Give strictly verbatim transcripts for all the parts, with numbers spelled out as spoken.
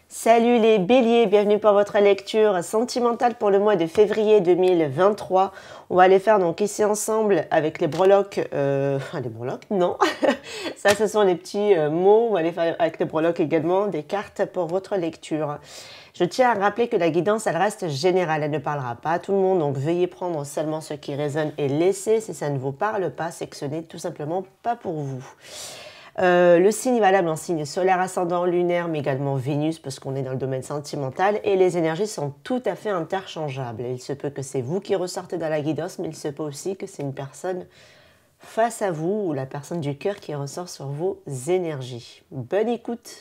Salut les béliers, bienvenue pour votre lecture sentimentale pour le mois de février deux mille vingt-trois. On va aller faire donc ici ensemble avec les breloques, euh, enfin les breloques, non, ça ce sont les petits euh, mots, on va aller faire avec les breloques également des cartes pour votre lecture. Je tiens à rappeler que la guidance elle reste générale, elle ne parlera pas à tout le monde, donc veuillez prendre seulement ce qui résonne et laisser, si ça ne vous parle pas, c'est que ce n'est tout simplement pas pour vous. Euh, le signe est valable en signe solaire, ascendant, lunaire, mais également Vénus, parce qu'on est dans le domaine sentimental, et les énergies sont tout à fait interchangeables. Il se peut que c'est vous qui ressortez dans la guidance, mais il se peut aussi que c'est une personne face à vous, ou la personne du cœur qui ressort sur vos énergies. Bonne écoute!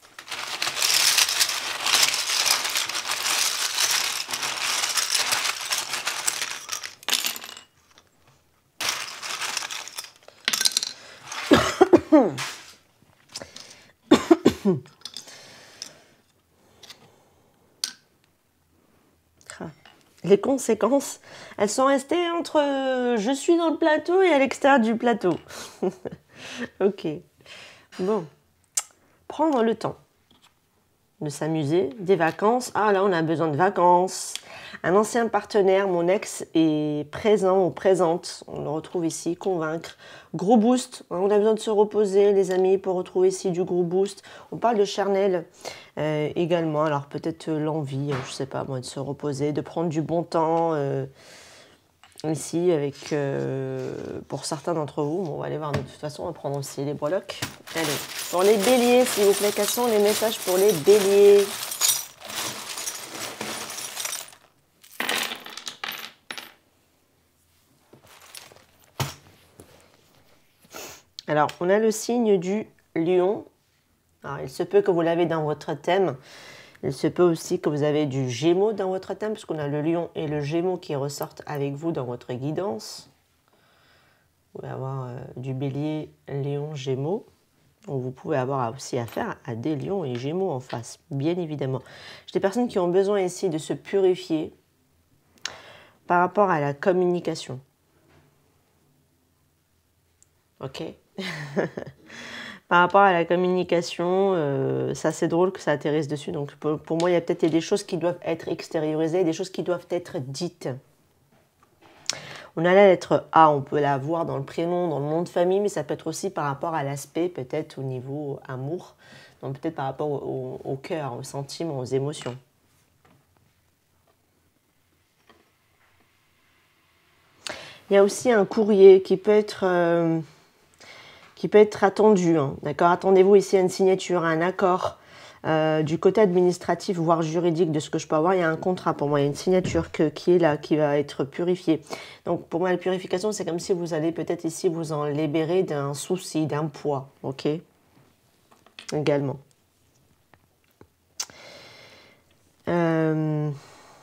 Les conséquences, elles sont restées entre euh, je suis dans le plateau et à l'extérieur du plateau. Ok. Bon. Prendre le temps de s'amuser, des vacances. Ah là, on a besoin de vacances. Un ancien partenaire, mon ex, est présent ou présente. On le retrouve ici, convaincre. Gros boost. On a besoin de se reposer, les amis, pour retrouver ici du gros boost. On parle de charnel euh, également. Alors peut-être l'envie, je sais pas moi, de se reposer, de prendre du bon temps. Euh, ici, avec euh, pour certains d'entre vous, bon, on va aller voir de toute façon, on va prendre aussi les breloques. Allez, pour les béliers, s'il vous plaît, quels sont les messages pour les béliers? Alors, on a le signe du lion. Alors, il se peut que vous l'avez dans votre thème. Il se peut aussi que vous avez du Gémeaux dans votre thème, parce qu'on a le lion et le Gémeaux qui ressortent avec vous dans votre guidance. Vous pouvez avoir euh, du bélier, lion, Gémeaux. Donc vous pouvez avoir aussi affaire à des lions et Gémeaux en face, bien évidemment. J'ai des personnes qui ont besoin ici de se purifier par rapport à la communication. Ok. Par rapport à la communication, euh, c'est assez drôle que ça atterrisse dessus. Donc pour, pour moi, il y a peut-être des choses qui doivent être extériorisées, des choses qui doivent être dites. On a la lettre A, on peut la voir dans le prénom, dans le nom de famille, mais ça peut être aussi par rapport à l'aspect, peut-être au niveau amour, donc peut-être par rapport au, au, au cœur, aux sentiments, aux émotions. Il y a aussi un courrier qui peut être... Euh, qui peut être attendu, hein, d'accord. Attendez-vous ici à une signature, à un accord euh, du côté administratif, voire juridique de ce que je peux avoir. Il y a un contrat pour moi, il y a une signature que, qui est là, qui va être purifiée. Donc pour moi, la purification, c'est comme si vous allez peut-être ici vous en libérer d'un souci, d'un poids, ok, également. Euh...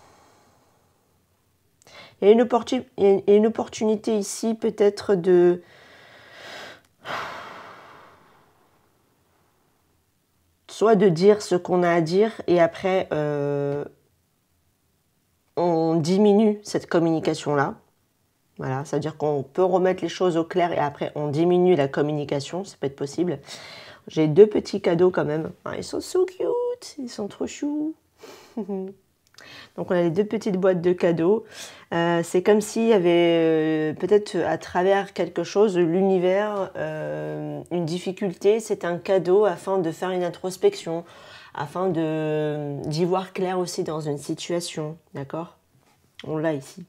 Il y a une, opportun... il y a une opportunité ici peut-être de... soit de dire ce qu'on a à dire et après euh, on diminue cette communication-là. Voilà, c'est-à-dire qu'on peut remettre les choses au clair et après on diminue la communication, ça peut être possible. J'ai deux petits cadeaux quand même. Ah, ils sont so cute, ils sont trop choux. Donc on a les deux petites boîtes de cadeaux. Euh, c'est comme s'il y avait euh, peut-être à travers quelque chose, l'univers, euh, une difficulté, c'est un cadeau afin de faire une introspection, afin de, d'y voir clair aussi dans une situation, d'accord? On l'a ici.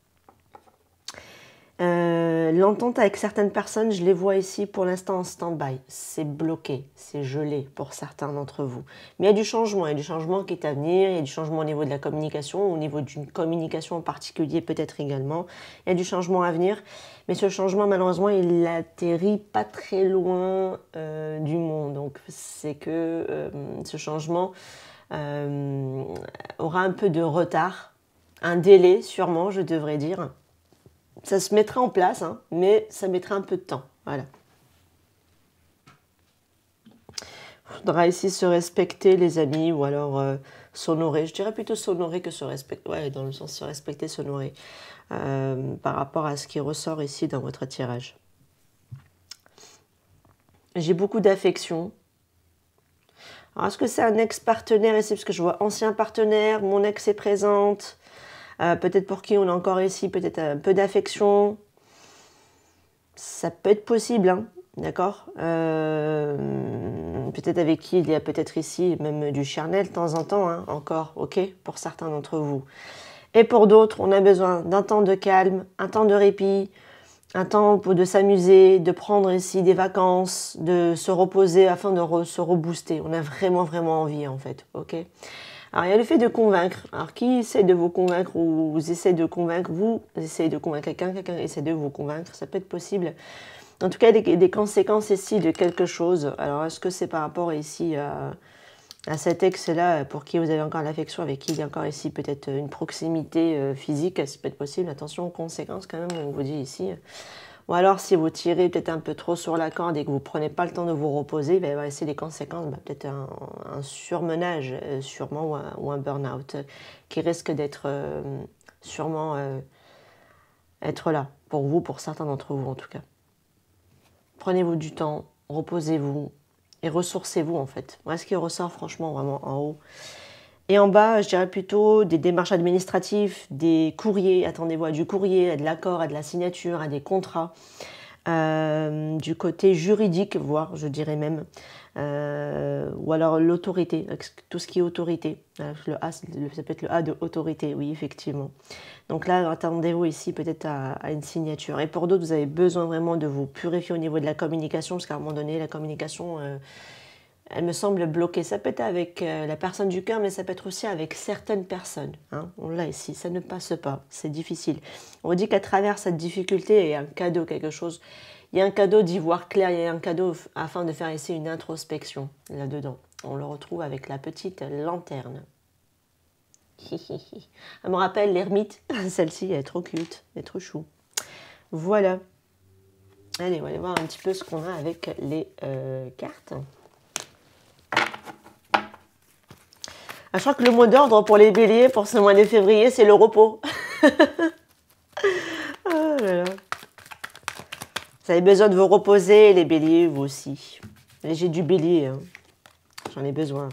Euh, l'entente avec certaines personnes, je les vois ici pour l'instant en stand-by. C'est bloqué, c'est gelé pour certains d'entre vous. Mais il y a du changement, il y a du changement qui est à venir, il y a du changement au niveau de la communication, au niveau d'une communication en particulier peut-être également. Il y a du changement à venir, mais ce changement malheureusement il atterrit pas très loin euh, du monde. Donc c'est que euh, ce changement euh, aura un peu de retard, un délai sûrement je devrais dire. Ça se mettra en place, hein, mais ça mettra un peu de temps. Voilà. Il faudra ici se respecter, les amis, ou alors euh, s'honorer. Je dirais plutôt s'honorer que se respecter. Ouais, dans le sens se respecter, s'honorer. Euh, par rapport à ce qui ressort ici dans votre tirage. J'ai beaucoup d'affection. Alors, est-ce que c'est un ex-partenaire ici? Parce que je vois ancien partenaire, mon ex est présente. Euh, peut-être pour qui on a encore ici, peut-être un peu d'affection. Ça peut être possible, hein, d'accord, euh, peut-être avec qui il y a peut-être ici même du charnel de temps en temps, hein, encore, ok, pour certains d'entre vous. Et pour d'autres, on a besoin d'un temps de calme, un temps de répit, un temps pour de s'amuser, de prendre ici des vacances, de se reposer afin de re, se rebooster. On a vraiment, vraiment envie, en fait, ok. Alors, il y a le fait de convaincre. Alors, qui essaie de vous convaincre ou vous essayez de convaincre, vous essayez de convaincre quelqu'un, quelqu'un essaie de vous convaincre, ça peut être possible. En tout cas, des, des conséquences ici de quelque chose. Alors, est-ce que c'est par rapport ici à, à cet ex-là pour qui vous avez encore l'affection, avec qui il y a encore ici peut-être une proximité euh, physique, ça peut être possible. Attention aux conséquences quand même, on vous dit ici. Ou alors, si vous tirez peut-être un peu trop sur la corde et que vous ne prenez pas le temps de vous reposer, il va y avoir ici des conséquences, bah, peut-être un, un surmenage, euh, sûrement, ou un, ou un burn-out, euh, qui risque d'être euh, sûrement euh, être là, pour vous, pour certains d'entre vous en tout cas. Prenez-vous du temps, reposez-vous et ressourcez-vous en fait. Voilà ce qui ressort franchement vraiment en haut. Et en bas, je dirais plutôt des démarches administratives, des courriers, attendez-vous à du courrier, à de l'accord, à de la signature, à des contrats, euh, du côté juridique, voire je dirais même, euh, ou alors l'autorité, tout ce qui est autorité. Le A, ça peut être le A de autorité, oui, effectivement. Donc là, attendez-vous ici peut-être à, à une signature. Et pour d'autres, vous avez besoin vraiment de vous purifier au niveau de la communication, parce qu'à un moment donné, la communication... Euh, elle me semble bloquée. Ça peut être avec euh, la personne du cœur, mais ça peut être aussi avec certaines personnes. Hein. On l'a ici, ça ne passe pas, c'est difficile. On dit qu'à travers cette difficulté, il y a un cadeau, quelque chose. Il y a un cadeau d'y voir clair, il y a un cadeau afin de faire ici une introspection là-dedans. On le retrouve avec la petite lanterne. Elle me rappelle l'ermite. Celle-ci, elle est trop cute, elle est trop chou. Voilà. Allez, on va aller voir un petit peu ce qu'on a avec les euh, cartes. Ah, je crois que le mot d'ordre pour les béliers pour ce mois de février, c'est le repos. Oh là là. Vous avez besoin de vous reposer, les béliers, vous aussi. J'ai du bélier, hein. J'en ai besoin.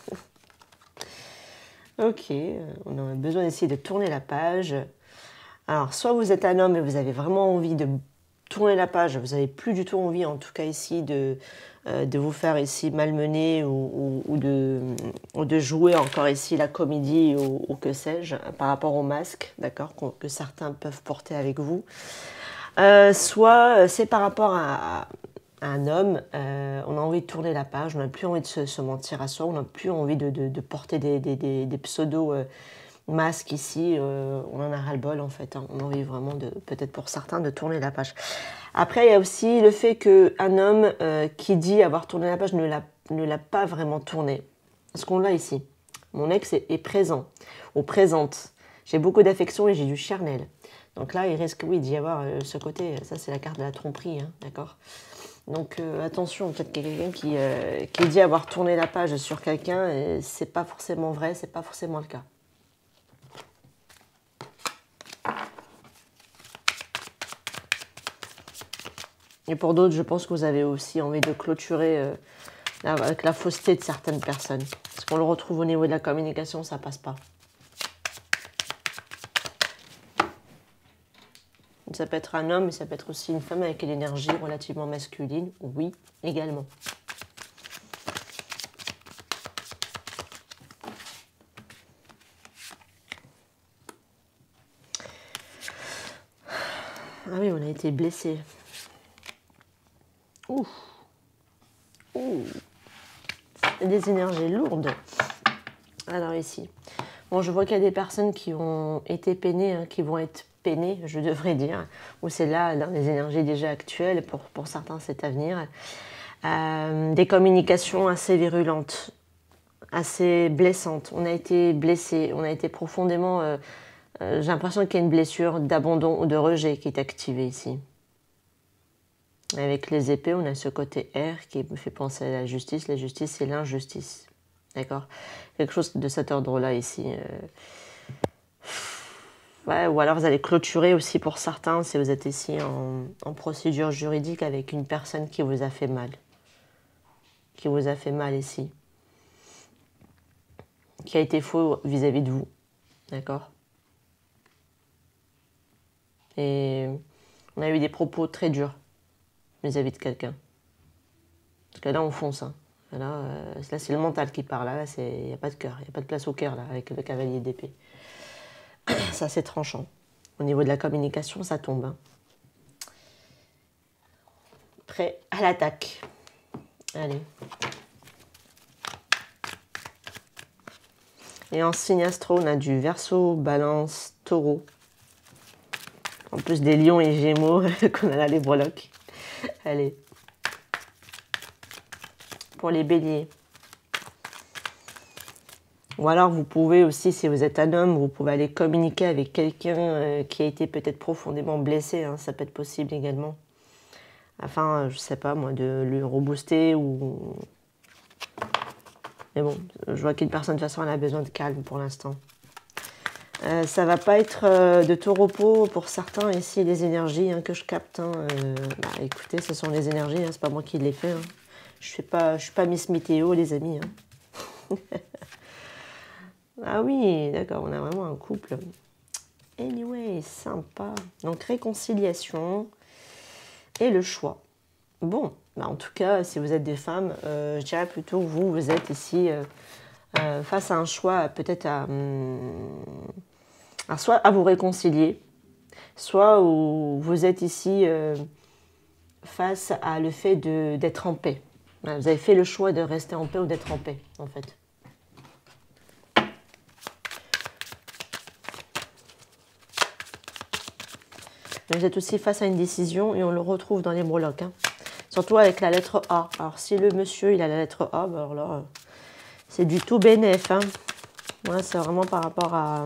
Ok, on a besoin d'essayer de tourner la page. Alors, soit vous êtes un homme et vous avez vraiment envie de tourner la page, vous n'avez plus du tout envie, en tout cas ici, de... de vous faire ici malmener ou, ou, ou, de, ou de jouer encore ici la comédie ou, ou que sais-je par rapport au masque, d'accord, que, que certains peuvent porter avec vous. Euh, soit c'est par rapport à, à un homme, euh, on a envie de tourner la page, on n'a plus envie de se, se mentir à soi, on n'a plus envie de, de, de porter des, des, des, des pseudo euh, masques ici, euh, on en a ras-le-bol en fait, hein. On a envie vraiment de, peut-être pour certains, de tourner la page. Après, il y a aussi le fait qu'un homme euh, qui dit avoir tourné la page ne l'a, ne l'a pas vraiment tourné. Parce qu'on l'a ici. Mon ex est, est présent, ou présente. J'ai beaucoup d'affection et j'ai du charnel. Donc là, il risque, oui, d'y avoir euh, ce côté, ça c'est la carte de la tromperie, hein, d'accord. Donc euh, attention, peut-être qu'il y a quelqu'un qui, euh, qui dit avoir tourné la page sur quelqu'un, et c'est pas forcément vrai, c'est pas forcément le cas. Et pour d'autres, je pense que vous avez aussi envie de clôturer euh, avec la fausseté de certaines personnes. Parce qu'on le retrouve au niveau de la communication, ça passe pas. Ça peut être un homme, mais ça peut être aussi une femme avec une énergie relativement masculine. Oui, également. Ah oui, on a été blessés. Ouh. Ouh. Des énergies lourdes. Alors ici, bon, je vois qu'il y a des personnes qui ont été peinées, hein, qui vont être peinées, je devrais dire, ou c'est là dans les énergies déjà actuelles, pour, pour certains c'est à venir. Euh, des communications assez virulentes, assez blessantes. On a été blessé, on a été profondément... Euh, euh, j'ai l'impression qu'il y a une blessure d'abandon ou de rejet qui est activée ici. Avec les épées, on a ce côté R qui me fait penser à la justice. La justice, c'est l'injustice. D'accord? Quelque chose de cet ordre-là ici. Ouais, ou alors vous allez clôturer aussi pour certains si vous êtes ici en, en procédure juridique avec une personne qui vous a fait mal. Qui vous a fait mal ici. qui a été faux vis-à-vis de vous. D'accord? Et on a eu des propos très durs vis-à-vis de quelqu'un. Parce que là, on fonce. Hein. Là, euh, là c'est le mental qui parle. Là, il n'y a pas de cœur. Il n'y a pas de place au cœur, là, avec le cavalier d'épée. Ça, c'est tranchant. Au niveau de la communication, ça tombe. Hein. Prêt à l'attaque. Allez. Et en signe astro, on a du Verseau, Balance, Taureau. En plus des lions et gémeaux qu'on a là, les breloques. Allez. Pour les béliers. Ou alors vous pouvez aussi, si vous êtes un homme, vous pouvez aller communiquer avec quelqu'un euh, qui a été peut-être profondément blessé. Hein, ça peut être possible également. Afin, je sais pas moi, de le rebooster ou... Mais bon, je vois qu'une personne de toute façon elle a besoin de calme pour l'instant. Euh, ça va pas être euh, de tout repos pour certains ici, les énergies hein, que je capte. Hein, euh, bah, écoutez, ce sont les énergies, hein, c'est pas moi qui les fais. Hein. Je fais pas, je suis pas Miss Météo, les amis. Hein. Ah oui, d'accord, on a vraiment un couple. Anyway, sympa. Donc réconciliation et le choix. Bon, bah en tout cas, si vous êtes des femmes, euh, je dirais plutôt que vous, vous êtes ici euh, euh, face à un choix, peut-être à, hum, à soit à vous réconcilier, soit où vous êtes ici euh, face à le fait d'être en paix. Vous avez fait le choix de rester en paix ou d'être en paix, en fait. Vous êtes aussi face à une décision et on le retrouve dans les breloques. Hein. Surtout avec la lettre A. Alors si le monsieur il a la lettre A, bah alors là, c'est du tout bénéf. Hein. Ouais, c'est vraiment par rapport à,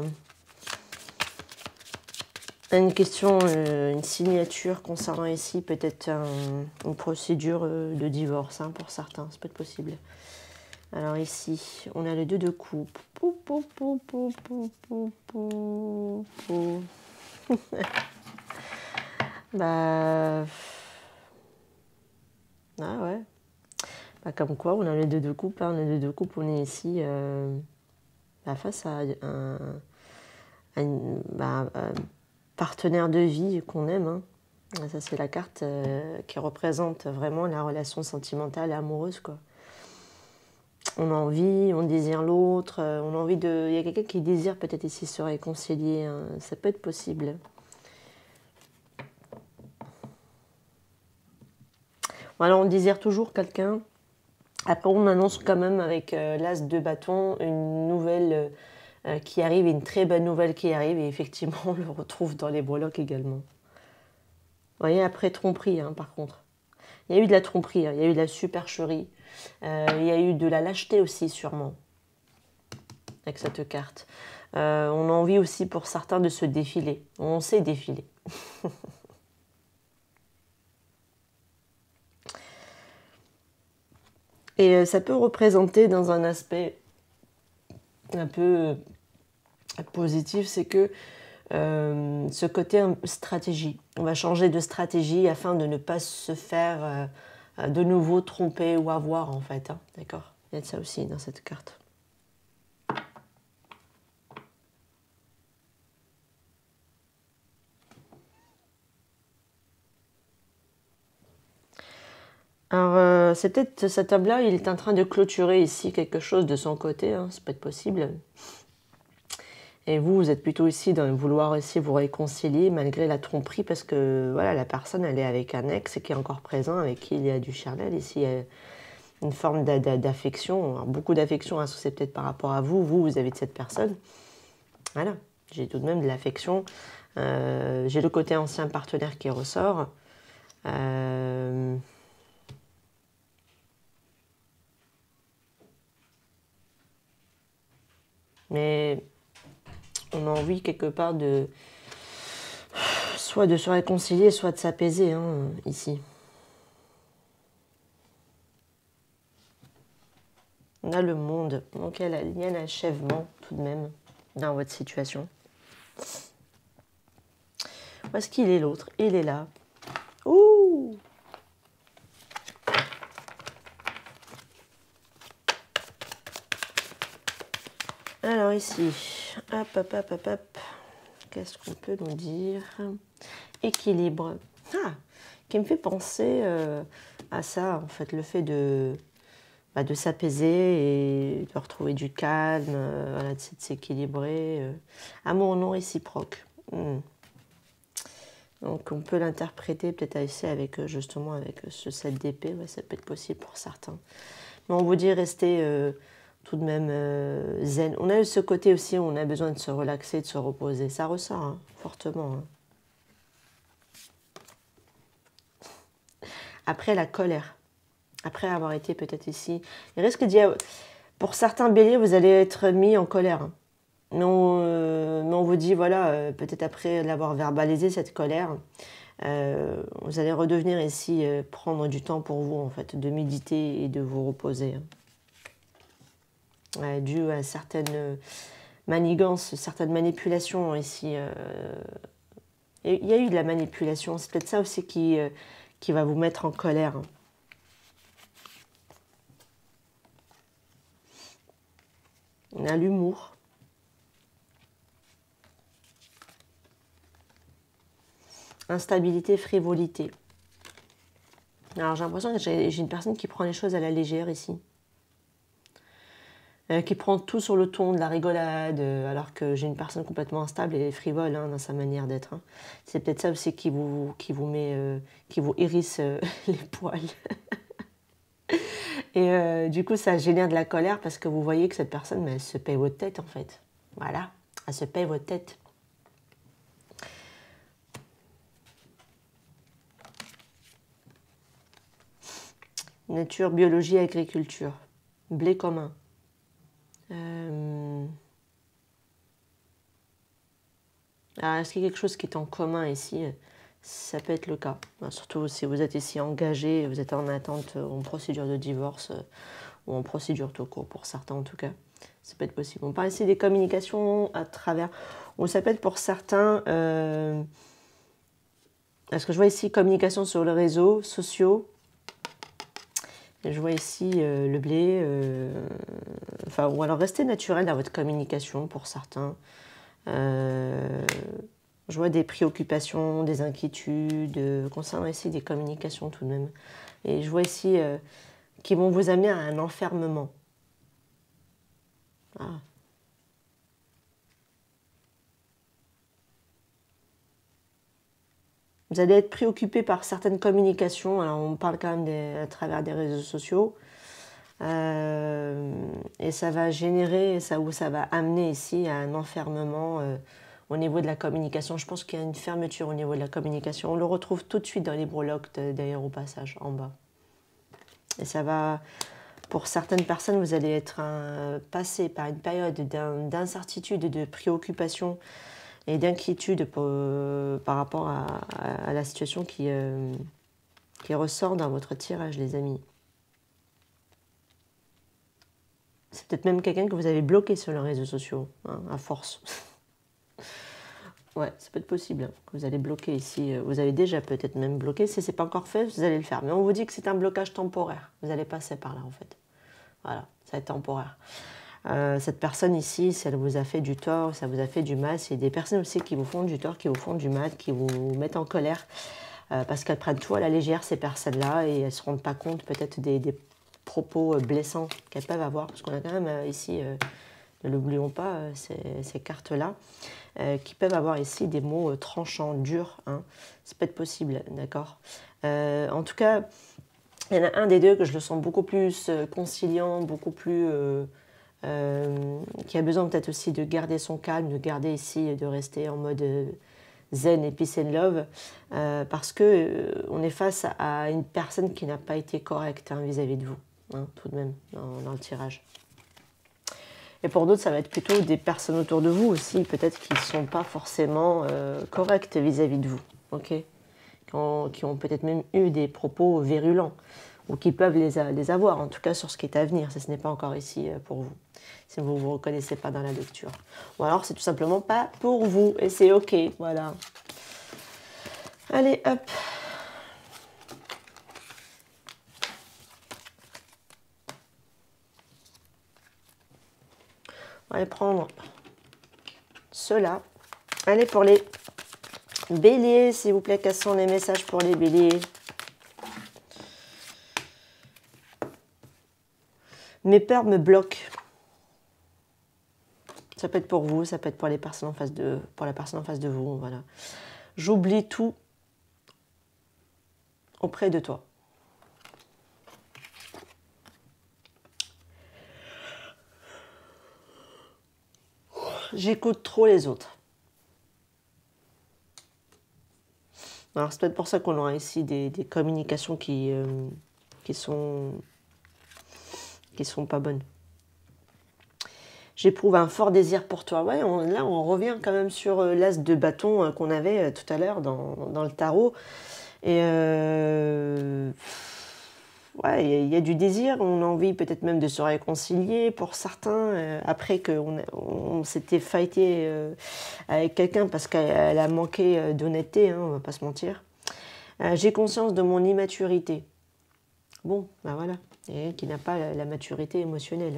à une question, euh, une signature concernant ici peut-être un, une procédure euh, de divorce hein, pour certains. C'est peut-être possible. Alors ici, on a le deux de coupe. Pou, pou, pou, pou, pou, pou, pou, pou. Bah... Ah ouais. Bah, comme quoi, on a les deux de coupe. Hein. Les deux de coupe, on est ici euh, bah, face à un, à une, bah, un partenaire de vie qu'on aime. Hein. Ça, c'est la carte euh, qui représente vraiment la relation sentimentale et amoureuse, quoi. On a envie, on désire l'autre, on a envie de... Il y a quelqu'un qui désire peut-être ici se réconcilier. Hein. Ça peut être possible. Alors, on désire toujours quelqu'un. Après, on annonce quand même avec euh, l'as de bâton une nouvelle euh, qui arrive, une très bonne nouvelle qui arrive. Et effectivement, on le retrouve dans les breloques également. Vous voyez, après tromperie, hein, par contre. Il y a eu de la tromperie, hein, il y a eu de la supercherie. Euh, il y a eu de la lâcheté aussi, sûrement, avec cette carte. Euh, on a envie aussi pour certains de se défiler. On sait défiler. Et ça peut représenter dans un aspect un peu positif, c'est que euh, ce côté stratégie. On va changer de stratégie afin de ne pas se faire euh, de nouveau tromper ou avoir en fait. Hein, d'accord ? Il y a de ça aussi dans cette carte. Alors, euh, c'est peut-être cet homme-là, il est en train de clôturer ici quelque chose de son côté, hein, ça peut être possible. Et vous, vous êtes plutôt ici dans le vouloir aussi vous réconcilier malgré la tromperie, parce que voilà, la personne, elle est avec un ex qui est encore présent, avec qui il y a du charnel. Ici, il y a une forme d'affection, beaucoup d'affection, hein, c'est peut-être par rapport à vous, vous, vous avez de cette personne. Voilà, j'ai tout de même de l'affection. Euh, j'ai le côté ancien partenaire qui ressort. Euh... Mais on a envie quelque part de soit de se réconcilier, soit de s'apaiser hein, ici. On a le monde, donc il y a un achèvement tout de même dans votre situation. Où est-ce qu'il est l'autre? Il est là. Ouh! Alors ici, hop, hop, hop, hop, hop. Qu'est-ce qu'on peut nous dire? Équilibre. Ah, qui me fait penser euh, à ça, en fait, le fait de, bah, de s'apaiser et de retrouver du calme, euh, voilà, de s'équilibrer. Euh. Amour non réciproque. Hmm. Donc on peut l'interpréter peut-être aussi avec euh, justement avec ce sept d'épée, ouais, ça peut être possible pour certains. Mais on vous dit rester euh, tout de même euh, zen. On a ce côté aussi où on a besoin de se relaxer, de se reposer. Ça ressort hein, fortement. Hein. Après la colère, après avoir été peut-être ici, il risque d'y avoir... Pour certains béliers, vous allez être mis en colère. Hein. Mais, on, euh, mais on vous dit, voilà, euh, peut-être après l'avoir verbalisé, cette colère, euh, vous allez redevenir ici, euh, prendre du temps pour vous, en fait, de méditer et de vous reposer. Hein. Ouais, dû à certaines manigances, certaines manipulations ici. Euh, il y a eu de la manipulation, c'est peut-être ça aussi qui, euh, qui va vous mettre en colère. Hein. On a l'humour. Instabilité, frivolité. Alors j'ai l'impression que j'ai une personne qui prend les choses à la légère ici. Euh, qui prend tout sur le ton de la rigolade, euh, alors que j'ai une personne complètement instable et frivole hein, dans sa manière d'être. Hein. C'est peut-être ça aussi qui vous, qui vous met, euh, qui vous hérisse euh, les poils. Et euh, du coup, ça génère de la colère parce que vous voyez que cette personne, mais elle se paye votre tête en fait. Voilà, elle se paye votre tête. Nature, biologie, agriculture. Blé commun. Euh... Alors, est-ce qu'il y a quelque chose qui est en commun ici? Ça peut être le cas. Surtout si vous êtes ici engagé, vous êtes en attente, en procédure de divorce ou en procédure tout court, pour certains en tout cas. Ça peut être possible. On parle ici des communications à travers... Ou ça peut être pour certains... Euh... Est-ce que je vois ici communication sur les réseaux sociaux? Je vois ici euh, le blé, euh, enfin, ou alors rester naturel dans votre communication pour certains. Euh, je vois des préoccupations, des inquiétudes, euh, concernant ici des communications tout de même. Et je vois ici euh, qui vont vous amener à un enfermement. Ah. Vous allez être préoccupé par certaines communications, alors on parle quand même des, à travers des réseaux sociaux. Euh, et ça va générer, ça, ou ça va amener ici à un enfermement euh, au niveau de la communication. Je pense qu'il y a une fermeture au niveau de la communication. On le retrouve tout de suite dans les breloques d'ailleurs au passage, en bas. Et ça va, pour certaines personnes, vous allez être un, passé par une période d'incertitude, de préoccupation et d'inquiétude par rapport à, à, à la situation qui, euh, qui ressort dans votre tirage, les amis. C'est peut-être même quelqu'un que vous avez bloqué sur les réseaux sociaux, hein, à force. Ouais, ça peut être possible, hein, que vous allez bloquer ici. Vous avez déjà peut-être même bloqué. Si ce n'est pas encore fait, vous allez le faire. Mais on vous dit que c'est un blocage temporaire. Vous allez passer par là, en fait. Voilà, ça va être temporaire. Euh, cette personne ici, si elle vous a fait du tort, ça vous a fait du mal, c'est des personnes aussi qui vous font du tort, qui vous font du mal, qui vous mettent en colère, euh, parce qu'elles prennent tout à la légère, ces personnes-là, et elles ne se rendent pas compte peut-être des, des propos blessants qu'elles peuvent avoir, parce qu'on a quand même euh, ici, euh, ne l'oublions pas, euh, ces, ces cartes-là, euh, qui peuvent avoir ici des mots euh, tranchants, durs, hein. Ça peut être possible, d'accord. Euh, en tout cas, il y en a un des deux que je le sens beaucoup plus euh, conciliant, beaucoup plus... Euh, Euh, qui a besoin peut-être aussi de garder son calme, de garder ici, de rester en mode zen et peace and love, euh, parce que euh, on est face à une personne qui n'a pas été correcte hein, vis-à-vis de vous, hein, tout de même, dans, dans le tirage. Et pour d'autres, ça va être plutôt des personnes autour de vous aussi, peut-être qui ne sont pas forcément euh, correctes vis-à-vis de vous, ok, qui ont, qui ont peut-être même eu des propos virulents, ou qui peuvent les, les avoir, en tout cas sur ce qui est à venir, si ce n'est pas encore ici pour vous, si vous ne vous reconnaissez pas dans la lecture. Ou alors c'est tout simplement pas pour vous, et c'est ok, voilà. Allez, hop. On va aller prendre ceux-là. Allez, pour les béliers, s'il vous plaît, quels sont les messages pour les béliers? Mes peurs me bloquent. Ça peut être pour vous, ça peut être pour les personnes en face de, pour la personne en face de vous. Voilà. J'oublie tout auprès de toi. J'écoute trop les autres. Alors c'est peut-être pour ça qu'on aura ici des, des communications qui, euh, qui sont qui sont pas bonnes. J'éprouve un fort désir pour toi. Ouais, on, là on revient quand même sur euh, l'as de bâton euh, qu'on avait euh, tout à l'heure dans, dans le tarot. Et euh, ouais, il y, y a du désir, on a envie peut-être même de se réconcilier pour certains, euh, après qu'on on, s'était fighté euh, avec quelqu'un parce qu'elle a manqué euh, d'honnêteté, hein, on va pas se mentir. Euh, J'ai conscience de mon immaturité. Bon, ben voilà, et qui n'a pas la, la maturité émotionnelle.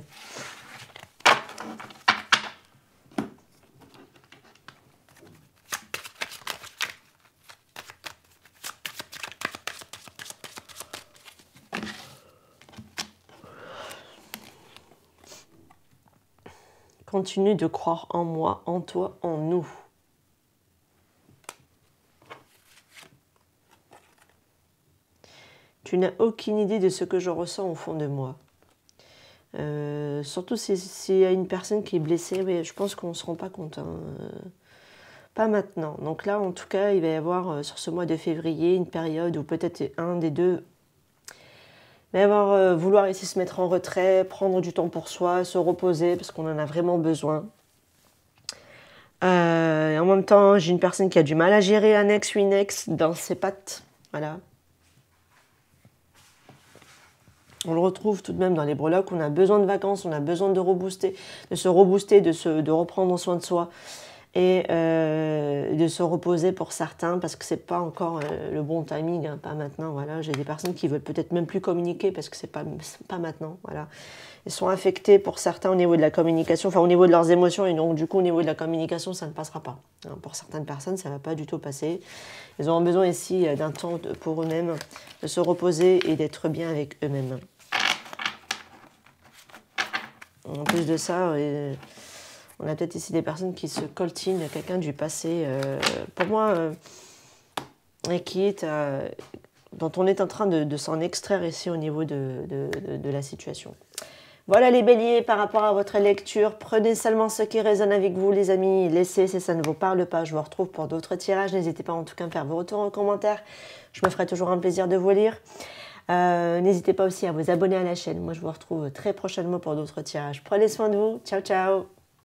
Continue de croire en moi, en toi, en nous. Tu n'as aucune idée de ce que je ressens au fond de moi. Euh, surtout s'il si y a une personne qui est blessée, mais je pense qu'on ne se rend pas compte. Hein. Euh, pas maintenant. Donc là, en tout cas, il va y avoir euh, sur ce mois de février une période où peut-être un des deux va y avoir euh, vouloir essayer de se mettre en retrait, prendre du temps pour soi, se reposer parce qu'on en a vraiment besoin. Euh, et en même temps, j'ai une personne qui a du mal à gérer un ex ou une ex dans ses pattes. Voilà. On le retrouve tout de même dans les breloques. On a besoin de vacances, on a besoin de rebooster, de se rebooster, de, se, de reprendre soin de soi et euh, de se reposer pour certains parce que c'est pas encore euh, le bon timing, hein, pas maintenant. Voilà, j'ai des personnes qui veulent peut-être même plus communiquer parce que c'est pas pas maintenant. Voilà, ils sont affectés pour certains au niveau de la communication, enfin au niveau de leurs émotions et donc du coup au niveau de la communication ça ne passera pas. Hein, pour certaines personnes ça va pas du tout passer. Ils auront besoin ici d'un temps pour eux-mêmes, de se reposer et d'être bien avec eux-mêmes. En plus de ça, on a peut-être ici des personnes qui se coltinent à quelqu'un du passé, euh, pour moi, euh, et qui est, euh, dont on est en train de, de s'en extraire ici au niveau de, de, de, de la situation. Voilà les béliers, par rapport à votre lecture, prenez seulement ce qui résonne avec vous les amis, laissez si ça ne vous parle pas, je vous retrouve pour d'autres tirages, n'hésitez pas en tout cas à me faire vos retours en commentaire, je me ferai toujours un plaisir de vous lire. Euh, n'hésitez pas aussi à vous abonner à la chaîne. Moi, je vous retrouve très prochainement pour d'autres tirages. Prenez soin de vous. Ciao, ciao.